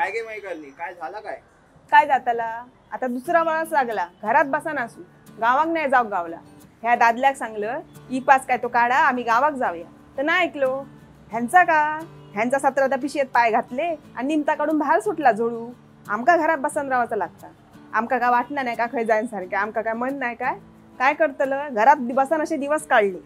काय गे मैकलनी, काय झालं काय? काय जाताला आता दुसरा माणूस लागला, घरात बसा नसू, गावाक नाही जाऊ गावला. ह्या दादल्याक सांगलं ई पास काय तो काढा, आम्ही गावाक जाऊया. तर नाही ऐकलो. ह्यांचा का ह्यांचा 17 पिशेत पाय घातले आणि निमता काढून बाहेर सुटला जोडू. आमका घरात बसन राहायचं लागतं. आमका काय वाटणं नाही का खय जायसारखे, आमका काय मन नाही काय काय करतलं, घरात बसन असे दिवस काढले.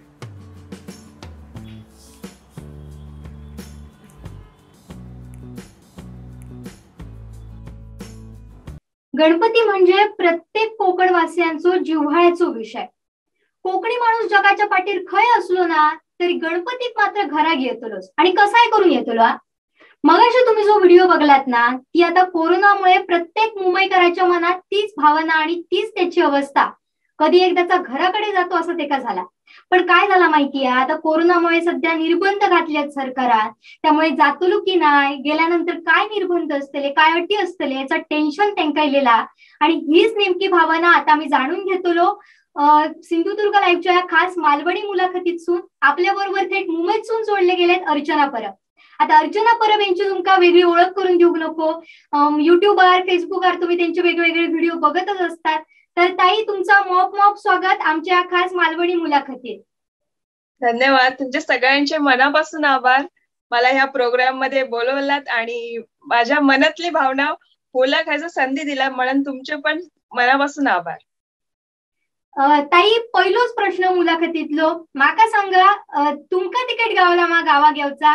गणपती म्हणजे प्रत्येक कोकणवासियांचो जिव्हाळ्याचो विषय. कोकणी माणूस जगाच्या पाठीर खय असलो ना तरी गणपतीत मात्र घरात येतलोच. आणि कसाय करून येतलो. मगाशी तुम्ही जो व्हिडिओ बघलात ना, ती आता कोरोनामुळे प्रत्येक मुंबईकराच्या मनात तीच भावना आणि तीच त्याची अवस्था. कधी एकदाचा घराकडे जातो असं ते का झाला. पण काय झाला माहितीये, आता कोरोनामुळे सध्या निर्बंध घातलेत सरकारात. त्यामुळे जातलो की नाही, गेल्यानंतर काय निर्बंध असतले, काय अटी असतले याचा टेन्शन त्यांना येलेला. आणि हीच नेमकी भावना आता आम्ही जाणून घेतलो सिंधुदुर्ग लाईव्हच्या या खास मालवणी मुलाखतीतून. आपल्या बरोबर थेट मुंबईतून जोडले गेलेत अर्चना परब. आता अर्चना परब यांची तुमका वेगळी ओळख करून देऊ नको. युट्यूबवर फेसबुकवर तुम्ही त्यांचे वेगवेगळे व्हिडिओ बघतच असतात. तर ताई, तुमचा मॉप मॉप स्वागत आमच्या खास मालवणी मुलाखतीत. धन्यवाद. तुमच्या सगळ्यांचे मनापासून आभार. मला ह्या प्रोग्राम मध्ये बोलवलात आणि माझ्या मनातली भावना ओळखायची संधी दिला, म्हणून तुमचे पण मनापासून आभार. ताई, पहिलोच प्रश्न मुलाखतीतलो, माका सांगा, तुमका तिकीट गावला मा गावा घेवचा?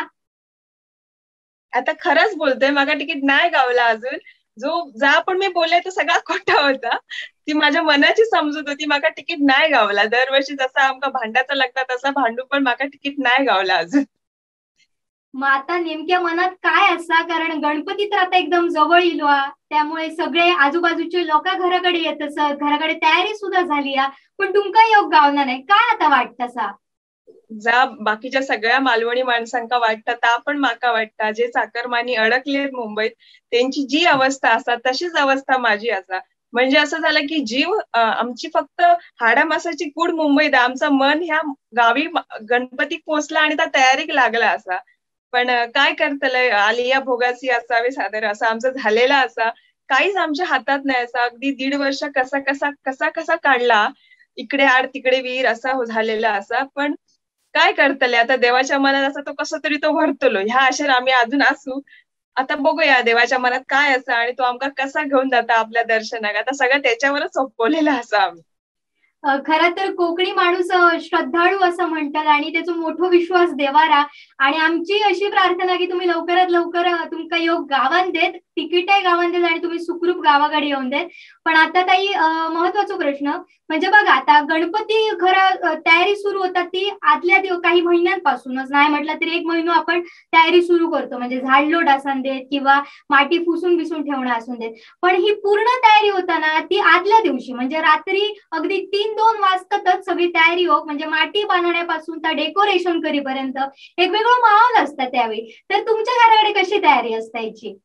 आता खरंच बोलतोय, माका तिकीट नाही गावला अजून. जा पण मी बोलले तो सगळा खोटा होता. ती माझ्या मनाची समजूत होती. माका तिकीट नाही गावला. दरवर्षी जसा आमका भांडायचं लागतं तसा भांडू, पण माका तिकीट नाही गावला अजून. मग आता नेमक्या मनात काय असा, कारण गणपती तर आता एकदम जवळ येलो, त्यामुळे सगळे आजूबाजूचे लोक घराकडे येत असत, घराकडे तयारी सुद्धा झाली. पण तुमका योग गावना नाही, काय आता वाटतसा? जा बाकीच्या सगळ्या मालवणी माणसांका वाटतं ता पण माका वाटतं. जे चाकरमानी अडकले मुंबईत त्यांची जी अवस्था असा तशीच अवस्था माझी असा. म्हणजे असं झालं की जीव आमची फक्त हाडामासाची कूड मुंबईत, आमचं मन ह्या गावी गणपती पोचला आणि त्या तयारीक लागला असा. पण काय करतलंय, आलिया भोगासी असावे सादर असं आमचं झालेला असा. काहीच आमच्या हातात नाही असा. अगदी 1.5 वर्ष कसा कसा कसा कसा काढला, इकडे आड तिकडे वीर असा झालेला असा. पण काय करतले आता, देवाच्या मनात असा तो कसा तरी तो भरतलो. ह्या आशेर आम्ही अजून असू. आता बघूया देवाच्या मनात काय असा आणि तो आमका कसा घेऊन जाता आपल्या दर्शनाक. आता सगळं त्याच्यावरच सोपवलेलं असं आम्ही. खरं तर कोकणी माणूस श्रद्धाळू असं म्हणतात आणि त्याचा मोठा विश्वास देवारा. आणि आमची अशी प्रार्थना की तुम्ही लवकरात लवकर तुमका योग गावान देत, तिकीटही गावान देत आणि तुम्ही सुखरूप गावाकडे येऊन देत. पण आता ताई, महत्वाचा प्रश्न म्हणजे बघा, आता गणपती तयारी सुरू होतात ती आदल्या काही महिन्यांपासूनच, नाही म्हटलं तरी 1 महिना आपण तयारी सुरू करतो. म्हणजे झाडलोट असून देत किंवा माती पुसून बिसून ठेवणं असून देत. पण ही पूर्ण तयारी होताना ती आदल्या दिवशी म्हणजे रात्री अगदी 3-2 वाजतातच सगळी तयारी हो, म्हणजे माती बांधण्यापासून तर डेकोरेशन करीपर्यंत एक वेगळं माहोल असतं त्यावेळी. तर तुमच्या घराकडे कशी तयारी असते याची?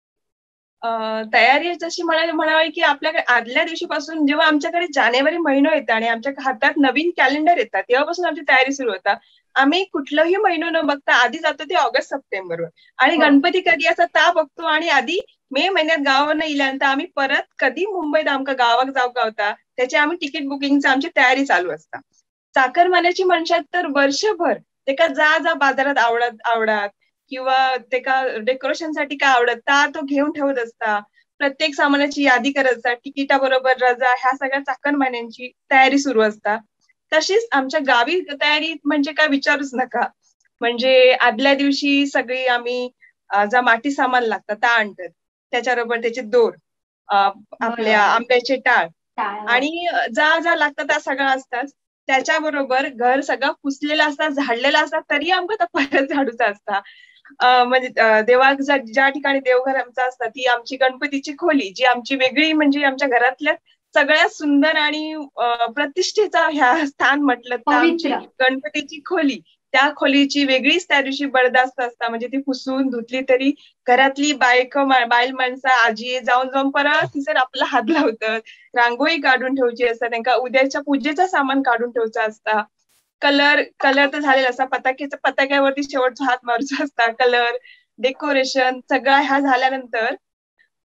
तयारी जशी म्हणावी की आपल्याकडे आदल्या दिवशीपासून, जेव्हा आमच्याकडे जानेवारी महिना येतात आणि आमच्या हातात नवीन कॅलेंडर येतात, तेव्हापासून आमची तयारी सुरू होता. आम्ही कुठलंही महिना न बघता आधी जातो ते ऑगस्ट सप्टेंबरवर. आणि गणपती कधी असं ता बघतो आणि आधी मे महिन्यात गावावर इल्यानंतर आम्ही परत कधी मुंबईत आमका गावाक जाऊ गावता त्याची आम्ही तिकीट बुकिंगची आमची तयारी चालू असता. चाकरमान्याची म्हणशात तर वर्षभर ते का जा बाजारात आवडत किंवा ते का डेकोरेशनसाठी काय आवडत ता तो घेऊन ठेवत असता. प्रत्येक सामानाची यादी करत असता. तिकिटा बरोबर रजा, ह्या सगळ्या चाकरमान्यांची तयारी सुरू असता. तशीच आमच्या गावी तयारी म्हणजे काय विचारूच नका. म्हणजे आदल्या दिवशी सगळी आम्ही जा माती सामान लागतं ता आणतात. त्याच्याबरोबर त्याचे दोर, आपल्या आंब्याचे टाळ आणि जा लागतं त्या सगळं असतात. त्याच्याबरोबर घर सगळं पुसलेलं असतात, झाडलेलं असतात, तरी आमका परत झाडूचा असता. म्हणजे देवाक ज्या ठिकाणी देवघर आमचं असतं ती आमची गणपतीची खोली, जी आमची वेगळी म्हणजे आमच्या घरातल्या सगळ्यात सुंदर आणि प्रतिष्ठेचा ह्या स्थान म्हटलं तर आमची गणपतीची खोली. त्या खोलीची वेगळीच त्या दिवशी बडदास्त असता. म्हणजे ती पुसून धुतली तरी घरातली बाईल माणसं आजी जाऊन परत तिसर आपला हात लावतात. रांगोळी काढून ठेवची असता, त्यांना उद्याच्या पूजेचं सामान काढून ठेवचा असता. कलर तर झालेला असता. पताक्यावरती शेवटचा हात मारूचा असता. कलर, डेकोरेशन सगळं ह्या झाल्यानंतर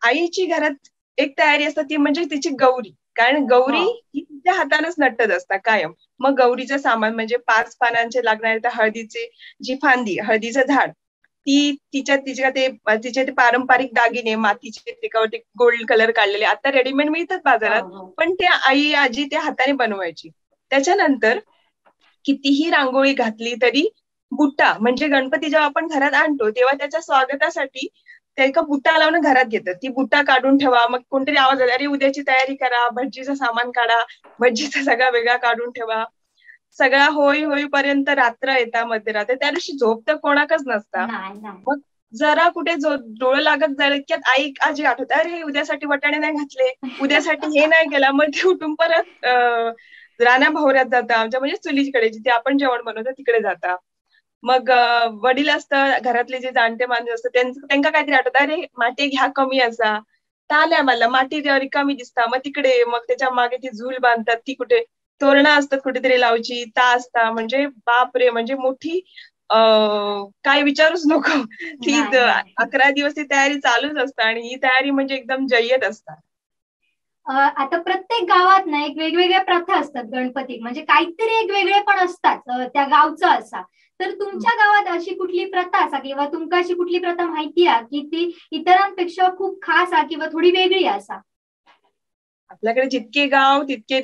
आईची घरात एक तयारी असते ती म्हणजे तिची गौरी. कारण गौरी ही तिच्या हातानच नटत असतात कायम. मग गौरीचं सामान म्हणजे 5 पानांचे लागणारे त्या हळदीचे जी फांदी, हळदीचं झाड, तिचे ते पारंपरिक दागिने मातीचे त्याच्यावरती गोल्ड कलर काढलेले आता रेडीमेड मिळतात बाजारात, पण ते आई आजी त्या हाताने बनवायची. त्याच्यानंतर कितीही रांगोळी घातली तरी बुट्टा म्हणजे गणपती जेव्हा आपण घरात आणतो तेव्हा त्याच्या स्वागतासाठी त्या एका बुट्टा लावून घरात घेतात. ती बुट्टा काढून ठेवा, मग कोणतरी आवाज आला अरे उद्याची तयारी करा, भटजीचं सामान काढा, भटजीचा सगळा वेगळा काढून ठेवा. सगळा होईपर्यंत रात्र येता, मध्यरात्र. त्या दिवशी झोप तर कोणाकच नसता. मग जरा कुठे डोळं लागत जाईल इतक्यात आई आजी आठवत अरे उद्यासाठी वाटाणे नाही घातले, उद्यासाठी हे नाही केला. मग ते उठून परत राण्या भावऱ्यात जाता, आमच्या म्हणजे चुलीकडे जिथे आपण जेवण बनवतो तिकडे जाता. मग वडील असतं, घरातले जे जाणते माणसं असतात त्यांना काहीतरी आठवत अरे माती घ्या कमी असा, ताल्या मला माती रिकामी दिसता, मग तिकडे मग त्याच्या मागे ती झूल बांधतात, ती कुठे तोरणं असतात कुठेतरी लावची, ता असता. म्हणजे बापरे, म्हणजे मोठी काय विचारूच नको. ती 11 दिवस ती तयारी चालूच असतं आणि ही तयारी म्हणजे एकदम जय्यत असतात. आता प्रत्येक गावात ना एक वेगवेगळ्या प्रथा असतात गणपती, म्हणजे काहीतरी एक वेगळे पण असतात त्या गावचं असा. तर तुमच्या गावात अशी कुठली प्रथा असा किंवा तुमका अशी कुठली प्रथा माहिती आहे की ती इतरांपेक्षा खूप खास आहे किंवा थोडी वेगळी असा? आपल्याकडे जितके गाव तितके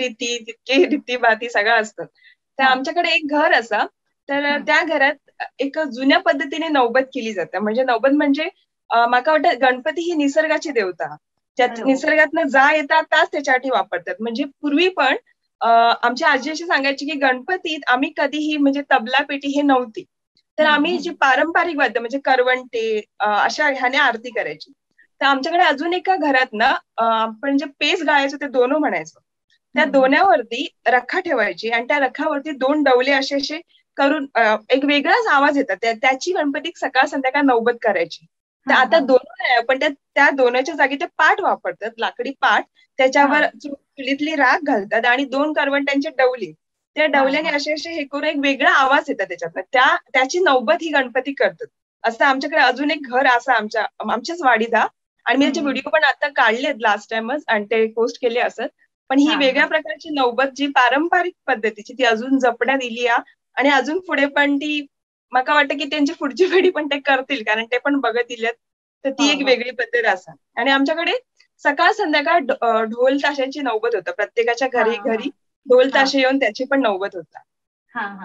रीती सगळं असतं. तर आमच्याकडे एक घर असा, तर त्या घरात एक जुन्या पद्धतीने नौबत केली जाते. म्हणजे नौबत म्हणजे माका वाटतं गणपती ही निसर्गाची देवता, त्यात निसर्गातनं जा येतात ताच त्याच्यासाठी वापरतात. म्हणजे पूर्वी पण आमची आजी अशी सांगायची की गणपतीत आम्ही कधीही म्हणजे तबला पेटी हे नव्हती, तर आम्ही जी पारंपरिक वाद्य म्हणजे करवंटे अशा ह्याने आरती करायची. तर आमच्याकडे अजून एका घरात ना आपण जे पेस गाळायचो ते दोनो म्हणायचो, त्या दोन्यावरती रखा ठेवायची आणि त्या रखावरती 2 डवले असे करून एक वेगळाच आवाज येतात. त्याची गणपती सकाळ संध्याकाळ नौबत करायची. तर आता दोन आहे पण त्या दोनाच्या जागी ते पाट वापरतात, लाकडी पाट. त्याच्यावर चुलीतली राख घालतात आणि 2 करवंट्यांचे डवले, त्या डवल्याने असे हे करून एक वेगळा आवाज येतात त्याच्यात. त्याची नौबत ही गणपती करतात. असं आमच्याकडे अजून एक घर असं आमच्याच वाडीदा, आणि मी त्याचे व्हिडिओ पण आता काढलेत लास्ट टाइमच आणि ते पोस्ट केले असत. पण ही वेगळ्या प्रकारची नौबत जी पारंपरिक पद्धतीची ती अजून जपण्यात इली आणि अजून पुढे पण ती मला वाटतं की त्यांची पुढची पिढी पण ते करतील, कारण ते पण बघत इल्यात. तर ती एक वेगळी पद्धत असा. आणि आमच्याकडे सकाळ संध्याकाळ ढोल ताशांची नौबत होतं. प्रत्येकाच्या घरी ढोल ताशे येऊन त्याची पण नौबत होता.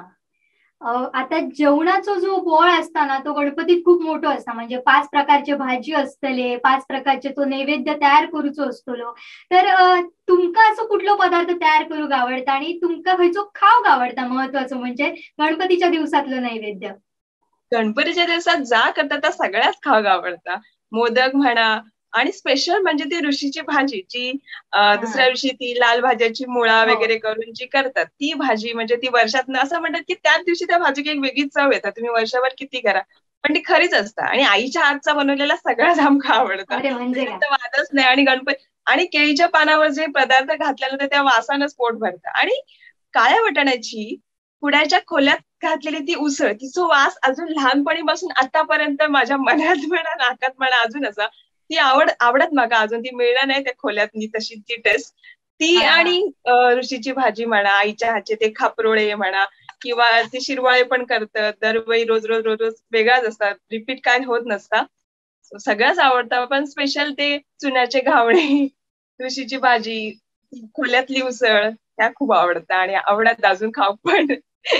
आता जेवणाचा जो बोळ असता ना तो गणपतीत खूप मोठा असता. म्हणजे 5 प्रकारचे भाजी असतले, 5 प्रकारचे तो नैवेद्य तयार करूचो असतलो. तर तुमका असं कुठलं पदार्थ तयार करू आवडता आणि तुमका खयचो खाऊ आवडता? महत्वाचं म्हणजे गणपतीच्या दिवसातलं नैवेद्य. गणपतीच्या दिवसात जा करतात त्या सगळ्याच खाऊ आवडता. मोदक म्हणा, आणि स्पेशल म्हणजे ती ऋषीची भाजी जी दुसऱ्या दिवशी ती लाल भाज्याची मुळा वगैरे करून जी करतात ती भाजी, म्हणजे ती वर्षातनं असं म्हणतात की त्याच दिवशी त्या भाजीची एक वेगळीच चव येतात. तुम्ही वर्षभर किती करा पण ती खरीच असतं. आणि आईच्या हातचा बनवलेला सगळ्याच आमका आवडतात, त्याच्यात वादच नाही. आणि गणपती आणि केळीच्या पानावर जे पदार्थ घातलेले त्या वासानच पोट भरतं. आणि काळ्या वाटाण्याची पुण्याच्या खोल्यात घातलेली ती उसळ, तिचा वास अजून लहानपणीपासून आतापर्यंत माझ्या मनात म्हणा नाकात म्हणा अजून असा ती आवडत माका अजून. ती मिळणार नाही त्या खोल्यात तशी ती टेस्ट ती. आणि ऋषीची भाजी म्हणा, आईच्या हातचे ते खापरोळे म्हणा, किंवा ते शिरवाळे पण करतात दरवेळी, रोज वेगळाच असतात, रिपीट काय होत नसता. सगळ्याच आवडतं. पण स्पेशल ते चुन्याचे घावणे, ऋषीची भाजी, खोल्यातली उसळ त्या खूप आवडतात आणि आवडत अजून खाऊ पण.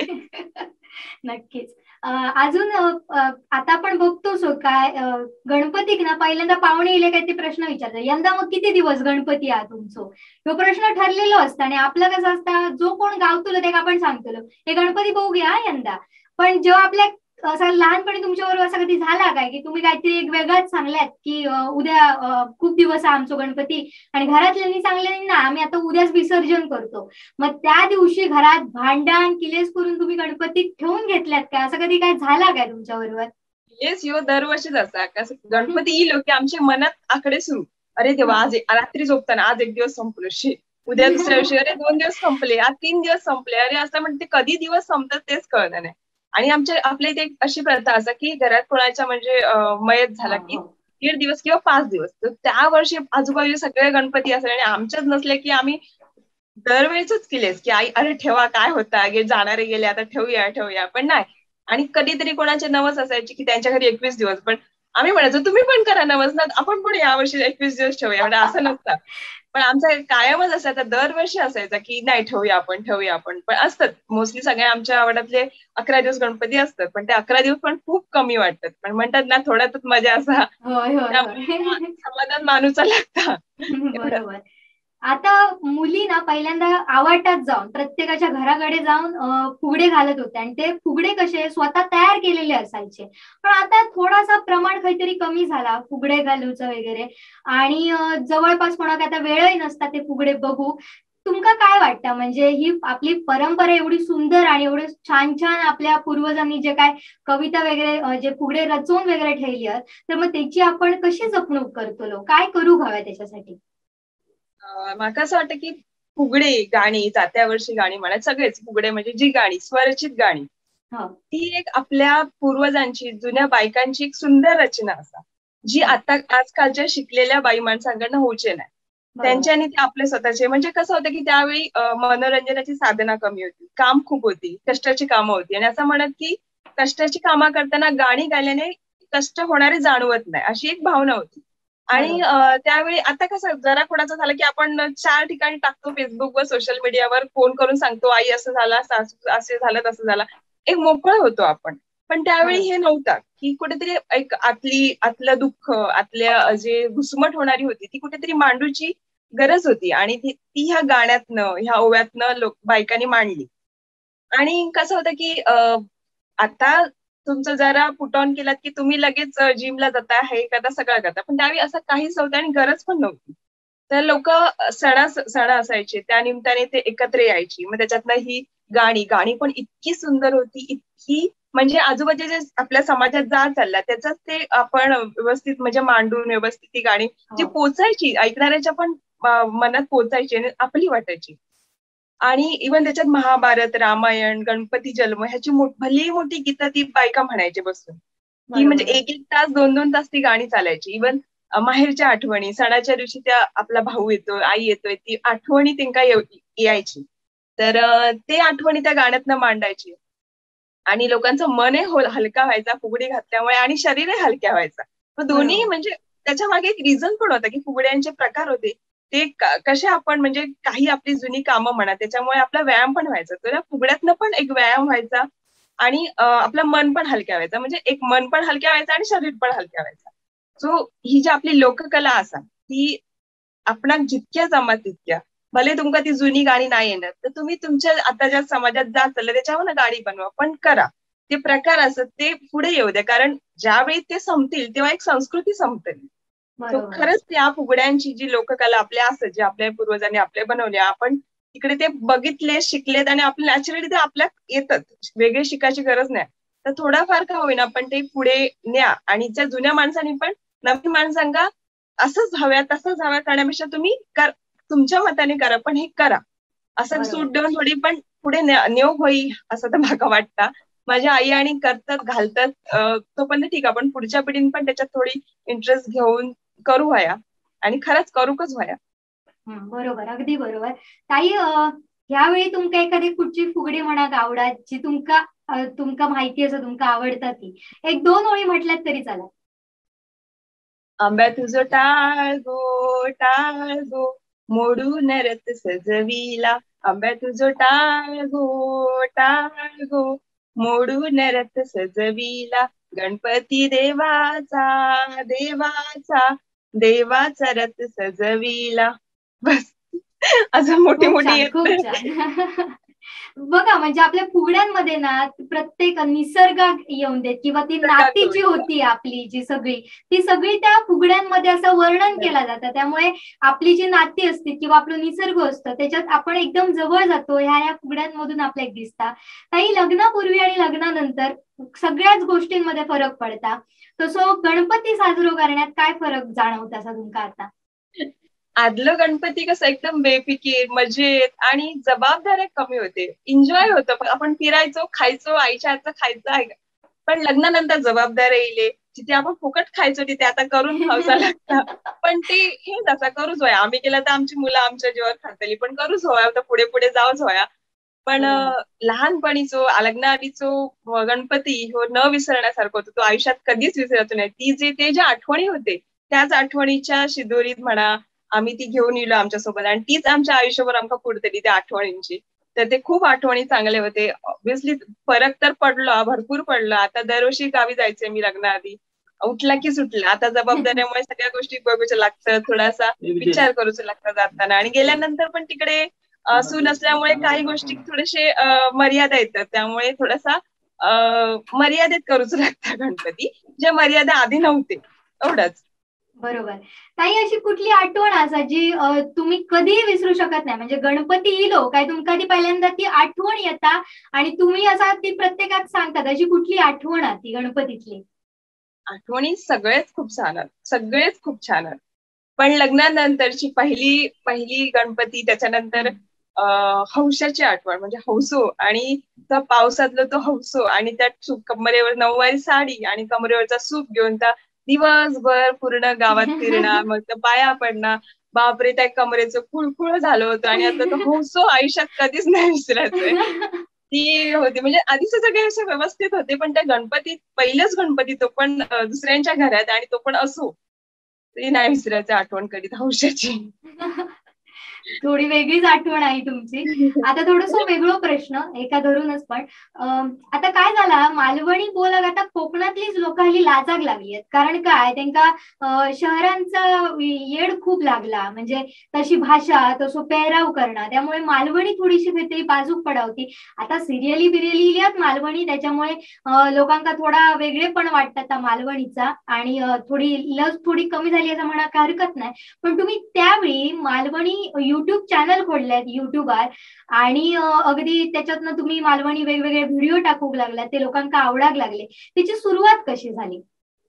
नक्कीच. अजून आता आपण बघतोच काय गणपतीक ना पहिल्यांदा पाहुणे येले काय ते प्रश्न विचारतात, यंदा मग किती दिवस गणपती आहे तुमचो? तो प्रश्न ठरलेलो असता आणि आपलं कसं असतं, जो कोण गावतलो ते आपण सांगतलो हे गणपती बघूया यंदा. पण जेव्हा आपल्या असं लहानपणी तुमच्याबरोबर असं कधी झाला काय की तुम्ही काहीतरी एक वेगळाच सांगल्यात की उद्या खूप दिवस आहे आमचो गणपती आणि घरातल्यांनी सांगले ना आम्ही आता उद्याच विसर्जन करतो, मग त्या दिवशी घरात भांडण किलेस करून तुम्ही गणपती ठेवून घेतल्यात काय? असं कधी काय झाला काय तुमच्या बरोबर? येस, यो दरवर्षीच असा. गणपती येईल की आमच्या मनात आकडे सुरू, अरे तेव्हा आज रात्री झोपताना आज एक दिवस संपलो, उद्या दुसऱ्या दिवशी अरे 2 दिवस संपले, आज 3 दिवस संपले, अरे असं म्हणते कधी दिवस संपतात तेच कळत नाही. आणि आपल्या इथे अशी प्रथा असं की घरात कोणाच्या म्हणजे मयत झाला की दिवस किंवा 5 दिवस. तर त्या वर्षी आजूबाजूला सगळे गणपती असायचे आणि आमच्याच नसले की आम्ही दरवेळेच केलेस की आई अरे ठेवा काय होता जाणारे गेले आता ठेवूया पण नाही. आणि कधीतरी कोणाचे नवस असायचे की त्यांच्या घरी 21 दिवस, पण आम्ही म्हणायचो तुम्ही पण करा नवस ना, आपण पण यावर्षी 21 दिवस ठेवूया, म्हणजे असं नसतं. पण आमचा कायमच असायचा, दरवर्षी असायचा की नाही ठेवूया आपण पण असतात मोस्टली सगळ्या आमच्या आवडातले 11 दिवस गणपती असतात, पण ते 11 दिवस पण खूप कमी वाटतात, पण म्हणतात ना थोड्यातच मजा असा. होय होय त्यामुळे होय. समाधान मानूचा लागतं. बरोबर. आता मुली ना पहिल्यांदा आवाटात जाऊन प्रत्येकाच्या घराकडे जाऊन फुगडे घालत होते आणि ते फुगडे कसे स्वतः तयार केलेले असायचे. पण आता थोडासा प्रमाण काहीतरी कमी झाला फुगडे घालूचं वगैरे आणि जवळपास कोणाला आता वेळही नसता ते फुगडे बघू. तुमका काय वाटतं म्हणजे ही आपली परंपरा एवढी सुंदर आणि एवढे छान छान आपल्या पूर्वजांनी जे काय कविता वगैरे जे फुगडे रचून वगैरे ठेवली आहेत, तर मग त्याची आपण कशी जपणूक करतो, काय करू हव्या त्याच्यासाठी? मला असं वाटतं की फुगडे गाणी, जात्या वर्षी गाणी म्हणा, सगळेच फुगडे म्हणजे जी गाणी स्वरचित गाणी, हो. ती एक आपल्या पूर्वजांची जुन्या बायकांची एक सुंदर रचना असा, जी आता आजकालच्या शिकलेल्या बाई माणसांकडनं होऊचे नाही. बरोबर. त्यांच्यानी ते आपले स्वतःचे, म्हणजे कसं होतं की त्यावेळी मनोरंजनाची साधना कमी होती, काम खूप होती, कष्टाची कामं होती, आणि असं म्हणत की कष्टाची कामं करताना गाणी गायल्याने कष्ट होणारे जाणवत नाही, अशी एक भावना होती. आणि त्यावेळी आता कसं जरा कोणाचं झालं की आपण 4 ठिकाणी टाकतो, फेसबुकवर, सोशल मीडियावर फोन करून सांगतो आई असं झालं, सासू असे झालं, तसं झालं, एक मोकळं होतो आपण. पण त्यावेळी हे नव्हतं की कुठेतरी एक आतलं दुःख, आतल्या जे घुसमट होणारी होती ती कुठेतरी मांडूची गरज होती, आणि ती ह्या गाण्यातनं, ह्या ओव्यातनं बायकांनी मांडली. आणि कसं होतं की आता तुमचं जरा पुट ऑन केलात की तुम्ही लगेच जिमला जाता, हे करता, सगळं करता, पण त्यावेळी असं काहीच नव्हतं आणि गरज पण नव्हती. तर लोक सण असायचे त्या निमित्ताने ते एकत्र यायची, मग त्याच्यातनं ही गाणी पण इतकी सुंदर होती, इतकी म्हणजे आजूबाजूच्या आपल्या समाजात जा चालला त्याचाच ते आपण व्यवस्थित म्हणजे मांडून व्यवस्थित ती गाणी जी पोचायची ऐकणाऱ्याच्या पण मनात पोचायची आणि आपली वाटायची. आणि इव्हन त्याच्यात महाभारत, रामायण, गणपती जन्म ह्याची भली मोठी गीतं ती बायका म्हणायचे बसून, की म्हणजे एक तास 2 तास ती गाणी चालायची. इव्हन माहेरच्या आठवणी, सणाच्या दिवशी त्या आपला भाऊ येतोय, आई येतोय, ती आठवणी त्यांना यायची. तर ते आठवणी त्या गाण्यातनं मांडायची आणि लोकांचं मनही हलका व्हायचा फुगडी घातल्यामुळे आणि शरीरही हलक्या व्हायचा. दोन्ही म्हणजे त्याच्या मागे एक रिझन पण होता की फुगड्यांचे प्रकार होते ते कसे आपण म्हणजे काही आपली जुनी कामं म्हणा त्याच्यामुळे आपला व्यायाम पण व्हायचा, तर त्या फुगड्यातनं पण एक व्यायाम व्हायचा आणि आपलं मन पण हलक्या व्हायचं, म्हणजे एक मन पण हलक्या व्हायचं आणि शरीर पण हलक्या व्हायचं. सो ही जी आपली लोककला असा ती आपणाक जितक्या जमात तितक्या, भले तुमका ती जुनी गाणी नाही येणार तर तुम्ही तुमच्या आता ज्या समाजात जात चाललं त्याच्यावर गाणी बनवा, पण करा ते प्रकार असत ते पुढे येऊ द्या, कारण ज्यावेळी ते संपतील तेव्हा एक संस्कृती संपतील. तो खरंच त्या फुगड्यांची जी लोककला आपल्या असत जे आपल्या पूर्वजांनी आपल्या बनवल्या, आपण तिकडे ते बघितले, शिकलेत आणि आपल्या नॅचरली ते आपल्या येतात, वेगळे शिकायची गरज नाही. तर थोडाफार का होईना पण ते पुढे न्या, आणि ज्या जुन्या माणसांनी पण नवीन माणसांना असंच हव्या तसंच हव्या करण्यापेक्षा तुम्ही तुमच्या मताने करा, पण हे करा असं सूट देऊन थोडी पण पुढे नेऊ होई असं तर मला वाटतं. माझ्या आई आणि करतात घालतात तो पण ठीक आहे, पण पुढच्या पिढीने पण त्याच्यात थोडी इंटरेस्ट घेऊन करू व्हाया आणि खरंच करूकच व्हाया. बरोबर, अगदी बरोबर. ताई यावेळी तुमका एखादी कुठची फुगडी म्हणाक आवडा जी तुमका माहिती असं तुमका आवडता ती 1-2 ओळी म्हटल्यात तरी चालेल. आंब्या तुझं टाळ गो मोडून रथ सजविला, आंब्या तुझं टाळ गो मोडून रथ सजविला, गणपती देवाचा रथ सजविला. बस असं मोठी खूप येत. छान. बघा म्हणजे आपल्या फुगड्यांमध्ये ना प्रत्येक निसर्ग येऊन देत किंवा ती नाती जी होती आपली जी सगळी ती सगळी त्या फुगड्यांमध्ये असं वर्णन केलं जातं, त्यामुळे आपली जी नाती असते किंवा आपलं निसर्ग असतं त्याच्यात आपण एकदम जवळ जातो, ह्या फुगड्यांमधून आपल्याला दिसता. काही लग्नापूर्वी आणि लग्नानंतर सगळ्याच गोष्टींमध्ये फरक पडता, तसं गणपती साजरा करण्यात काय फरक जाणवता असं तुमका आता? आदलं गणपती कसं एकदम बेफिकीर मजेत आणि जबाबदाऱ्या कमी होते, एन्जॉय होतं, आपण फिरायचो, खायचो, आईच्या हातचं खायचं आहे. पण लग्नानंतर जबाबदाऱ्या येईल, जिथे आपण फुकट खायचो तिथे आता करून खावसा लागतं. पण ते हे जसा करूच होया, आम्ही केलं तर आमची मुलं आमच्या जीवावर खातली, पण करूच होया, तर पुढे पुढे जाऊच होया. पण लहानपणीचो लग्नाआधीचो गणपती हो न विसरण्यासारखं होतं. तो आयुष्यात कधीच विसरायचो नाही. ते ज्या आठवणी होते त्याच आठवणीच्या शिदोरीत म्हणा आम्ही ती घेऊन येलो आमच्यासोबत, आणि तीच आमच्या आयुष्यभर आमका पुढतली त्या आठवणींची. तर ते खूप आठवणी चांगले होते. ऑब्व्हियसली फरक तर पडला, भरपूर पडला. आता दरवर्षी गावी जायचंय मी लग्नाआधी, उठला की सुटला. आता जबाबदाऱ्यामुळे सगळ्या गोष्टी बघूच्या लागतात, थोडासा विचार करूच लागतात जाताना, आणि गेल्यानंतर पण तिकडे सून असल्यामुळे काही गोष्टी थोडेसे मर्यादा येतात, त्यामुळे थोडासा मर्यादेत करूच लागतात गणपती, जे मर्यादा आधी नव्हते. एवढंच. बरोबर. ताई, अशी कुठली आठवण असा जी तुम्ही कधीही विसरू शकत नाही, म्हणजे गणपती येलो काय तुमका ती पहिल्यांदा ती आठवण येता आणि तुम्ही असा ती प्रत्येकात सांगतात, अशी कुठली आठवण आहे ती गणपतीतली? आठवणी सगळेच खूप छान आहेत, सगळेच खूप छान आहेत. पण लग्नानंतरची पहिली पहिली गणपती, त्याच्यानंतर हौशाची आठवण, म्हणजे हौसो, आणि त्या पावसातलं तो हौसो, आणि त्या कमरेवर नऊवारी साडी आणि कमरेवरचा सूप घेऊन त्या दिवसभर पूर्ण गावात फिरणार, मग त्या पाया पडणार. बापरे, त्या कमरेचं खुळखुळ झालं होतं, आणि आता तो हौसो आयुष्यात कधीच नाही विसरायचंय. ती होती, म्हणजे आधीचे सगळे असे व्यवस्थित होते, पण त्या गणपतीत, पहिलेच गणपती, तो पण दुसऱ्यांच्या घरात, आणि तो पण असो, ती नाही विसरायचं आठवण कधी हौशाची. थोडी वेगळीच आठवण आहे तुमची. आता थोडस वेगळं प्रश्न एका धरूनच, पण आता काय झाला, मालवणी बोलक आता कोकणातलीच लोक हल्ली लाजाक लागली आहेत. कारण काय, त्यांना शहरांचा येड खूप लागला, म्हणजे तशी भाषा, तसं पेहराव करणं, त्यामुळे मालवणी थोडीशी काहीतरी बाजूक पडावती. आता सिरियली बिरियली लिहिल्यात मालवणी, त्याच्यामुळे लोकांना थोडा वेगळेपण वाटतात त्या मालवणीचा, आणि थोडी लस थोडी कमी झाली असं म्हणा काय हरकत नाही. पण तुम्ही त्यावेळी मालवणी युट्यूब चॅनल खोलल्यात युट्यूबवर, आणि अगदी त्याच्यातनं तुम्ही मालवणी वेगवेगळे व्हिडिओ टाकूक लागलात, ते लोकांना आवडाक लागले. त्याची सुरुवात कशी झाली?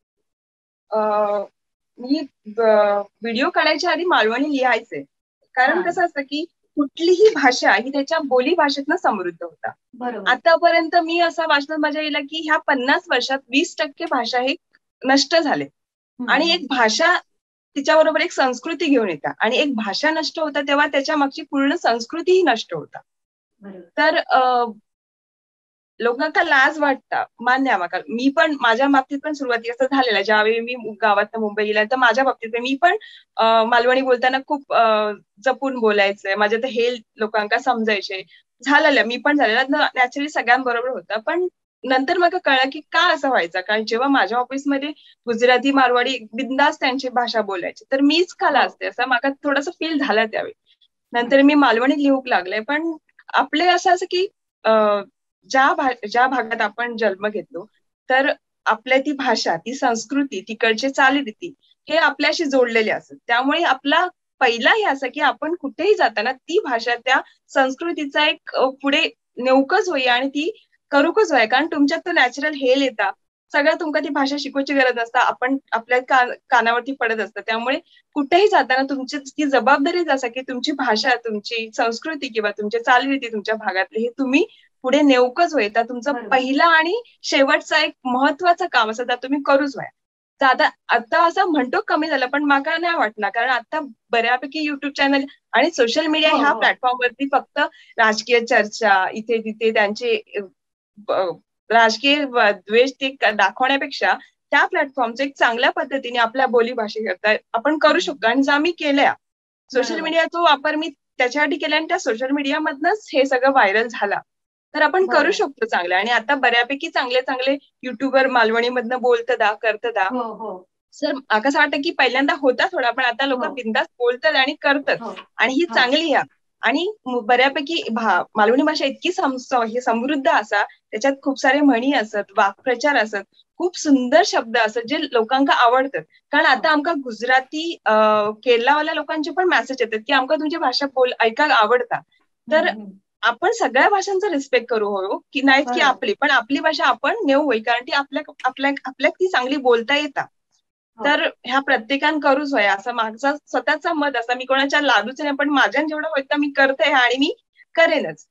मी व्हिडिओ काढायच्या आधी मालवणी लिहायचे, कारण कसं असतं की कुठलीही भाषा ही त्याच्या बोली भाषेतनं समृद्ध होता. बरोबर. आतापर्यंत मी असा वाचनात माझ्या येईल की ह्या 50 वर्षात 20% भाषा ही नष्ट झाले, आणि एक भाषा तिच्याबरोबर एक संस्कृती घेऊन येतात, आणि एक भाषा नष्ट होता तेव्हा त्याच्या मागची पूर्ण संस्कृतीही नष्ट होता. तर लोकांना लाज वाटतं, मान्य आहे माका. मी पण माझ्या बाबतीत पण सुरुवाती असं झालेलं, ज्यावेळी मी गावात मुंबई गेल्या, तर माझ्या बाबतीत मी पण मालवणी बोलताना खूप जपून बोलायचंय, माझ्या तर हे लोकांना समजायचे झालेलं, मी पण झालेलं नॅचरली सगळ्यांबरोबर होतं. पण नंतर मग कळलं की का असं व्हायचं, कारण जेव्हा माझ्या ऑफिसमध्ये गुजराती मारवाडी बिंदास त्यांची भाषा बोलायची, तर मीच खाला असते असं मला थोडंसं फील झालं त्यावेळी. नंतर मी मालवणी लिहूक लागले. पण आपले असं की ज्या भागात आपण जन्म घेतलो, तर आपल्या ती भाषा, ती संस्कृती, तिकडचे चालीरीती हे आपल्याशी जोडलेले असतात. त्यामुळे आपला पहिला हे असं की आपण कुठेही जाताना ती भाषा, त्या संस्कृतीचा एक पुढे नेऊकच होई आणि ती करूकच होय, कारण तुमच्यात तो नॅचरल हेल येता, सगळं तुमका ती भाषा शिकवायची गरज नसता, आपण आपल्या कानावरती पडत असतं. त्यामुळे कुठेही जाताना तुमची ती जबाबदारीच असा की तुमची भाषा, तुमची संस्कृती किंवा तुमच्या चालीरीती तुमच्या भागातले हे तुम्ही पुढे नेऊकच होय. तर तुमचं पहिला आणि शेवटचा एक महत्वाचं काम असं तर तुम्ही करूच व्हाय. तर आता असं म्हणतो कमी झालं, पण मला नाही वाटणार, कारण आता बऱ्यापैकी युट्यूब चॅनल आणि सोशल मीडिया ह्या प्लॅटफॉर्मवरती फक्त राजकीय चर्चा, इथे तिथे त्यांचे राजकीय द्वेष ते दाखवण्यापेक्षा त्या प्लॅटफॉर्मचा एक चांगल्या पद्धतीने आपल्या बोली भाषेकरता आपण करू शकतो. आणि जर आम्ही केल्या सोशल मीडियाचा वापर मी त्याच्यासाठी केला, आणि त्या सोशल मीडियामधनच हे सगळं व्हायरल झाला, तर आपण करू शकतो चांगलं. आणि आता बऱ्यापैकी चांगले चांगले युट्यूबर मालवणीमधनं बोलतात, करतात. सर असं वाटतं की पहिल्यांदा होता थोडा, पण आता लोक बिंदास बोलतात आणि करतात, आणि ही चांगली आहे. आणि बऱ्यापैकी मालवणी भाषा इतकी समृद्ध असा, त्याच्यात खूप सारे म्हणी असत, वाक्प्रचार असत, खूप सुंदर शब्द असत जे लोकांना आवडतात. कारण आता आमका गुजराती केरलावाल्या लोकांचे पण मेसेज येतात की आमका तुमची भाषा ऐकायला आवडता. तर आपण सगळ्या भाषांचा रिस्पेक्ट करू हो, की नाहीच की आपली, पण आपली भाषा आपण नेऊ होई, कारण ती आपल्या ती चांगली बोलता येतात. तर ह्या प्रत्येकान करूच होय, असं माझं स्वतःचा मत असं. मी कोणाच्या लादूच नाही, पण माझ्या जेवढं होतं मी करते आणि मी करेनच.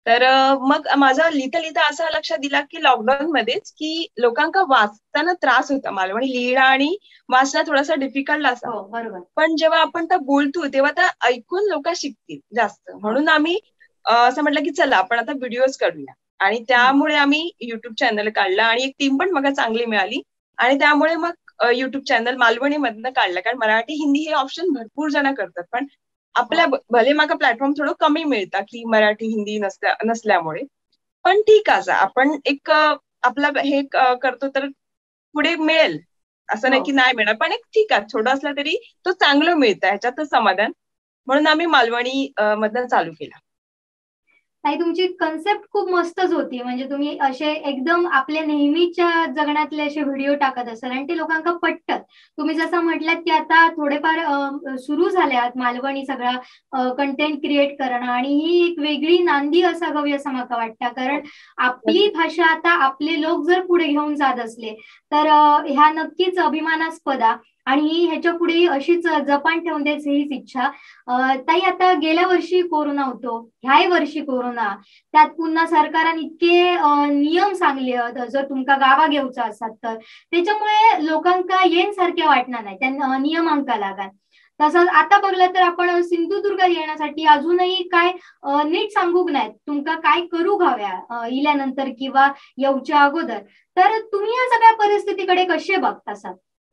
तर मग माझा लिहिता लिहिता असा लक्षात दिला की लॉकडाऊन मध्येच की लोकांका वाचताना त्रास होता, मालवणी लिहिणं आणि वाचणं थोडासा डिफिकल्ट असा. हो बरोबर. पण जेव्हा आपण त्या बोलतो तेव्हा त्या ऐकून लोक शिकतील जास्त, म्हणून आम्ही असं म्हटलं की चला आपण आता व्हिडिओज काढूया. आणि त्यामुळे आम्ही युट्यूब चॅनल काढला आणि एक टीम पण मला चांगली मिळाली आणि त्यामुळे मग युट्यूब चॅनल मालवणी मधनं काढलं. कारण मराठी हिंदी हे ऑप्शन भरपूर जण करतात, पण आपल्या भले मागा प्लॅटफॉर्म थोडं कमी मिळतात की मराठी हिंदी नसल्यामुळे. पण ठीक आहे, आपण एक आपला हे करतो तर पुढे मिळेल असं नाही की नाही मिळणार, पण एक ठीक आहे छोटं असलं तरी तो चांगलं मिळतं ह्याच्यातच समाधान, म्हणून आम्ही मालवणी मधनं चालू केला. ताई तुमची कन्सेप्ट खूप मस्तच होती. म्हणजे तुम्ही असे एकदम आपल्या नेहमीच्या जगण्यातले असे व्हिडिओ टाकत असाल आणि ते लोकांना पटतात. तुम्ही जसं म्हटलात की आता थोडेफार सुरू झाल्यात मालवणी सगळा कंटेंट क्रिएट करणं, आणि ही एक वेगळी नांदी असावी असं मला वाटतं. कारण आपली भाषा आता आपले लोक जर पुढे घेऊन जात असले तर ह्या नक्कीच अभिमानास्पद, आणि ह्याच्या पुढे अशीच जपान ठेवून द्यायची हीच इच्छा. ताई आता गेल्या वर्षी कोरोना होतो, ह्याही वर्षी कोरोना, त्यात पुन्हा सरकाराने इतके नियम सांगले जर तुमका गावा घेऊचा असतात तर त्याच्यामुळे लोकांका येण सारखे वाटणार नाही, त्यांना नियमांका लागा. तसंच आता बघलं तर आपण सिंधुदुर्ग येण्यासाठी अजूनही काय नीट सांगूक नाही तुमका काय करू घाव्या इल्यानंतर किंवा येऊच्या अगोदर. तर तुम्ही या सगळ्या परिस्थितीकडे कसे बघता?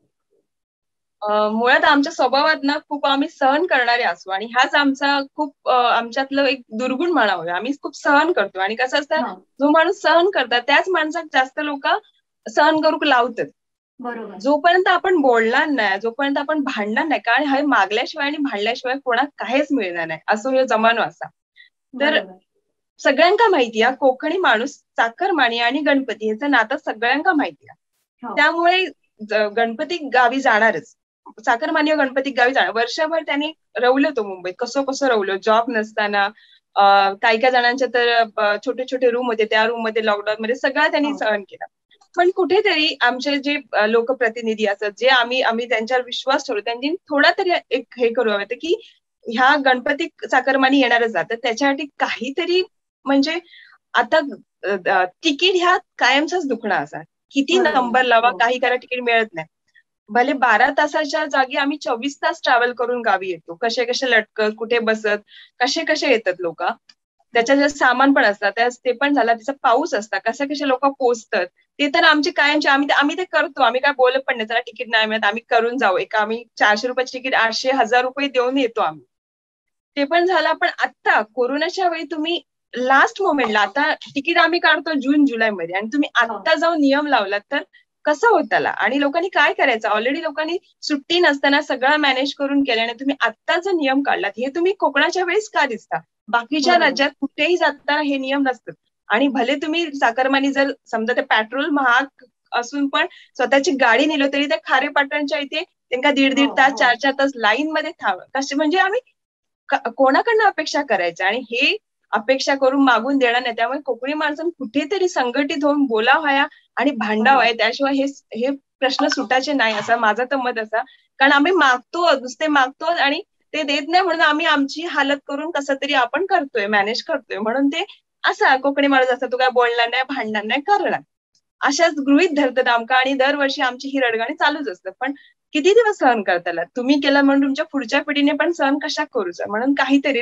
मुळात आमच्या स्वभावात ना खूप आम्ही सहन करणारे असतो आणि हाच आमचा खूप आमच्यातलं एक दुर्गुण म्हणावं. आम्ही खूप सहन करतो आणि कसं असतं, जो माणूस सहन करतात त्याच माणसात जास्त लोक सहन करू लावतात. बरोबर. जोपर्यंत आपण बोलणार नाही, जोपर्यंत आपण भांडणार नाही, कारण हे मागल्याशिवाय आणि भांडल्याशिवाय कोणाक काहीच मिळणार नाही, असं हे जमानो असा. तर सगळ्यांका माहिती आहे कोकणी माणूस चाकरमानी आणि गणपती ह्याचं नातं सगळ्यांका माहिती आहे. त्यामुळे गणपती गावी जाणारच, चाकरमानी गणपती गावी जाणार. वर्षभर त्यांनी रवलं तो मुंबईत, कसं रवलं, जॉब नसताना. काही काही जणांच्या तर छोटे छोटे रूम होते, त्या रूम मध्ये लॉकडाऊन मध्ये सगळं त्यांनी सहन केला. पण कुठेतरी आमचे जे लोकप्रतिनिधी असतात, जे आम्ही त्यांच्यावर विश्वास ठेवलो, त्यांनी थोडा तरी एक हे करू हवं की ह्या गणपती चाकरमानी येणारच जातात, त्याच्यासाठी काहीतरी म्हणजे आता तिकीट ह्या कायमचाच दुखणं असा, किती नंबर लावा काही करा तिकीट मिळत नाही. भले 12 तासाच्या जागी आम्ही 24 तास ट्रॅव्हल करून गावी येतो, कसे कसे लटकत, कुठे बसत, कसे कसे येतात लोक. त्याच्यात जे सामान पण असतात ते पण झालं, त्याचा पाऊस असतात, कसे कसे लोक पोचतात, ते तर आमचे कायमचे. आम्ही ते करतो, आम्ही काय बोलत पण नाही चला तिकीट नाही मिळत आम्ही करून जाऊ. आम्ही 400 रुपयाचे तिकीट 800 1000 रुपये देऊन येतो आम्ही, ते पण झालं. पण आता कोरोनाच्या वेळी तुम्ही लास्ट मोमेंटला आता तिकीट आम्ही काढतो जून जुलै मध्ये, आणि तुम्ही आता जाऊन नियम लावलात तर कसं होत त्याला. आणि लोकांनी काय करायचं, ऑलरेडी लोकांनी सुट्टी नसताना सगळं मॅनेज करून केल्याने तुम्ही आत्ताचा नियम काढलात, हे तुम्ही कोकणाच्या वेळेस का दिसता, बाकीच्या राज्यात कुठेही जाताना हे नियम नसतात. आणि भले तुम्ही चाकरमानी जर समजा ते पेट्रोल महाग असून पण स्वतःची गाडी नेलो तरी त्या खारेपाटणच्या इथे त्यांना 1.5 तास 4 तास लाईन मध्ये कसे, म्हणजे आम्ही कोणाकडनं अपेक्षा करायच्या, आणि हे अपेक्षा करून मागून देणार नाही. त्यामुळे कोकणी माणसांनी कुठेतरी संघटित होऊन बोलावया आणि भांडावया, त्याशिवाय हे प्रश्न सुटायचे नाही, असं माझं तर मत असा. कारण आम्ही मागतो, नुसते मागतो आणि ते देत नाही, म्हणून आम्ही आमची हालत करून कसं तरी आपण करतोय, मॅनेज करतोय. म्हणून ते असा कोकणी माणूस असा, तू काय बोलणार नाही, भांडणार नाही, करणार, अशाच गृहीत धरतात आमका. आणि दरवर्षी आमची ही रडगाणी चालूच असतं. पण किती दिवस सहन करताला, तुम्ही केलं म्हणून तुमच्या पुढच्या पिढीने पण सहन कशा करूच, म्हणून काहीतरी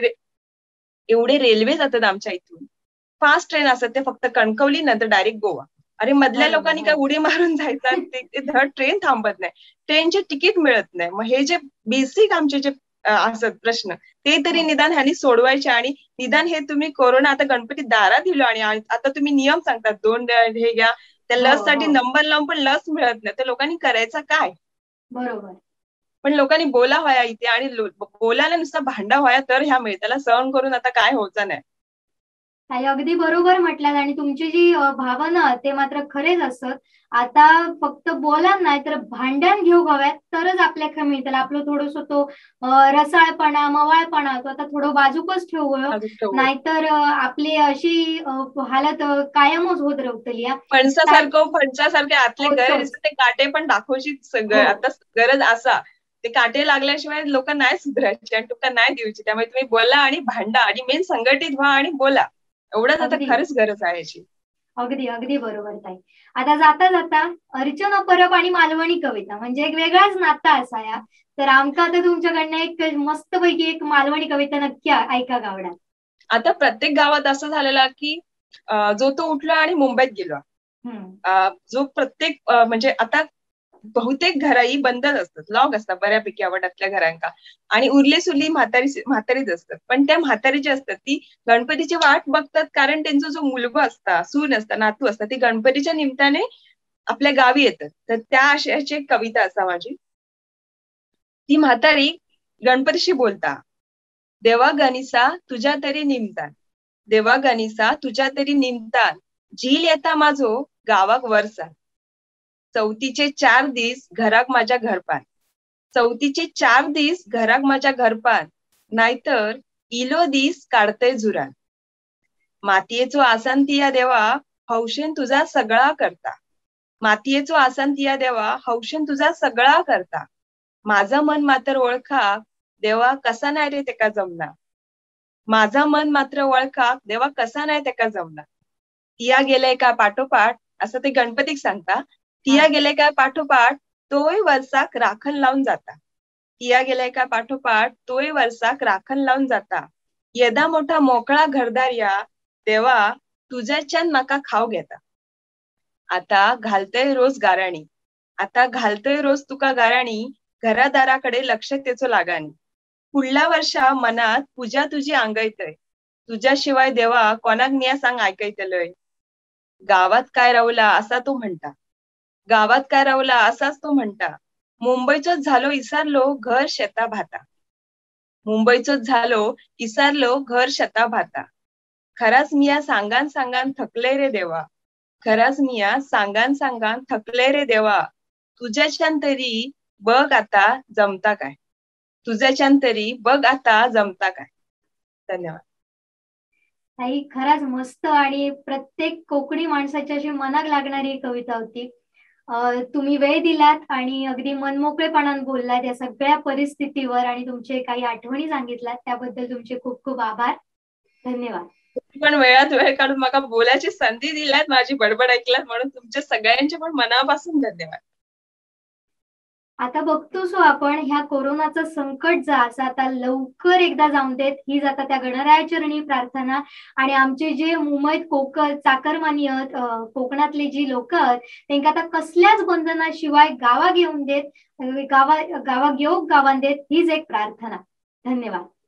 एवढे रेल्वे जातात आमच्या इथून, फास्ट ट्रेन असतात, ते फक्त कणकवली नंतर डायरेक्ट गोवा. अरे मधल्या लोकांनी काय उडी मारून जायचं, ते धड ट्रेन थांबत नाही, ट्रेनचे तिकीट मिळत नाही. मग हे जे बेसिक आमचे जे असतात प्रश्न, ते तरी निदान ह्यांनी सोडवायचे. आणि निदान हे तुम्ही कोरोना आता गणपती दारात दिलो आणि आता तुम्ही नियम सांगतात 2 हे घ्या, त्या लस साठी नंबर लावून पण लस मिळत नाही, तर लोकांनी करायचं काय. बरोबर. पण लोकांनी बोला व्हाया इथे, आणि बोलायला नुसता भांडा व्हाया तर ह्या मिळताला सहन करून आता काय व्हायचं नाही. अगदी बरोबर म्हटल्यात, आणि तुमची जी भावना ते मात्र खरेच असत. आता फक्त बोला नाही तर भांड्यान घेऊ हव्यात तरच आपल्याला मिळतं. आपलं थोडस तो रसाळपणा मवाळपणा तो आता थोडं बाजूकच ठेवू, नाहीतर आपली अशी हालत कायमच होत राहतली. फणसासारखे आतले गरे ते काटे पण दाखवशी आता गरज असा, ते काटे लागल्याशिवाय लोक नाही सुधारायचे आणि तुका नाही द्यायची. त्यामुळे तुम्ही बोला आणि भांडा, आणि मेन संघटित व्हा आणि बोला, एवढंच आता अगदी. खरंच गरज आहे याची. अगदी अगदी बरोबर ताई. आता जाता जाता अर्चना परब आणि मालवणी कविता म्हणजे एक वेगळाच नाता असा या. तर आमका आता तुमच्याकडनं एक मस्तपैकी एक मालवणी कविता नक्की ऐका गावडा. आता प्रत्येक गावात असं झालेलं की जो तो उठला आणि मुंबईत गेलो. जो प्रत्येक म्हणजे आता बहुतेक घराही बंदच असतात, लॉक असतात बऱ्यापैकी आवडातल्या घरांका, आणि उरली सुरली म्हातारीच असतात. पण त्या म्हातारी जी असतात ती गणपतीची वाट बघतात, कारण त्यांचा जो मुलगा असता, सून असता, नातू असता, ती गणपतीच्या निमित्ताने आपल्या गावी येतात. तर त्या आशयाची एक कविता असा माझी. ती म्हातारी गणपतीशी बोलता, देवा गणिसा तुझ्या तरी निमतान, देवा गणिसा तुझ्या तरी निमतान, झील येता माझो गावाक वरसा, चौथीचे 4 दिस घराक माझ्या घरपान, चौथीचे 4 दिस घराक माझ्या घरपान, नाहीतर इलो दिस काढतय झुरान, मातीयेचो आसान तिया देवा हौशेन तुझा सगळा करता, मातीयेचो आसान तिया देवा हौशेन तुझा सगळा करता, माझं मन मात्र ओळखा देवा कसा नाही रे तेका जमना, माझा मन मात्र ओळखा देवा कसा नाही तेका जमना, तिया गेले का पाठोपाठ असं ते गणपतीक सांगता, तिया गेले का पाठोपाठ तोय वर्षाक राखण लावून जाता, तिया गेले का पाठोपाठ तोय वर्षाक राखण लावून जाता, येदा मोठा मोकळा घरदार या देवा तुझ्याच्यान माका खाव घेता, आता घालतय रोज गाराणी, आता घालतय रोज तुका गाराणी, घरादाराकडे लक्ष त्याचो लागानी, पुढल्या वर्षा मनात पूजा तुझी अंगयतय, तुझ्याशिवाय देवा कोणाक मिया सांग ऐकयतलय, गावात काय रवला असा तो म्हणता, गावात काय रवला असाच तो म्हणता, मुंबईचोच झालो इसारलो घर शेता भाता, मुंबईचोच झालो इसारलो घर शेता भाता, खराच मिया सांगान सांगान थकले रे देवा, खराच मिया सांगान सांगान थकले रे देवा, तुझ्याच्यान तरी बघ आता जमता काय, तुझ्याच्यान तरी बघ आता जमता काय. धन्यवाद ताई. खरंच मस्त आणि प्रत्येक कोकणी माणसाच्या अशी मनाक लागणारी एक कविता होती. तुम्ही वेळ दिलात आणि अगदी मनमोकळेपणाने बोललात या सगळ्या परिस्थितीवर आणि तुमचे काही आठवणी सांगितल्यात त्याबद्दल तुमचे खूप खूप आभार. धन्यवाद. पण वेळात वेळ काढून मला बोलायची संधी दिल्यात, माझी बडबड ऐकल्यात, म्हणून तुमच्या सगळ्यांचे पण मनापासून धन्यवाद. आता बघतोस आपण ह्या कोरोनाचं संकट जा असं आता लवकर एकदा जाऊन देत हीच आता त्या गणरायाचरणी प्रार्थना. आणि आमचे जे मुंबईत चाकरमानी आहेत, कोकणातले जी लोक आहेत त्यांना आता कसल्याच बंधनाशिवाय गावा घेऊन देत, गावा घेऊन गावान देत हीच एक प्रार्थना. धन्यवाद.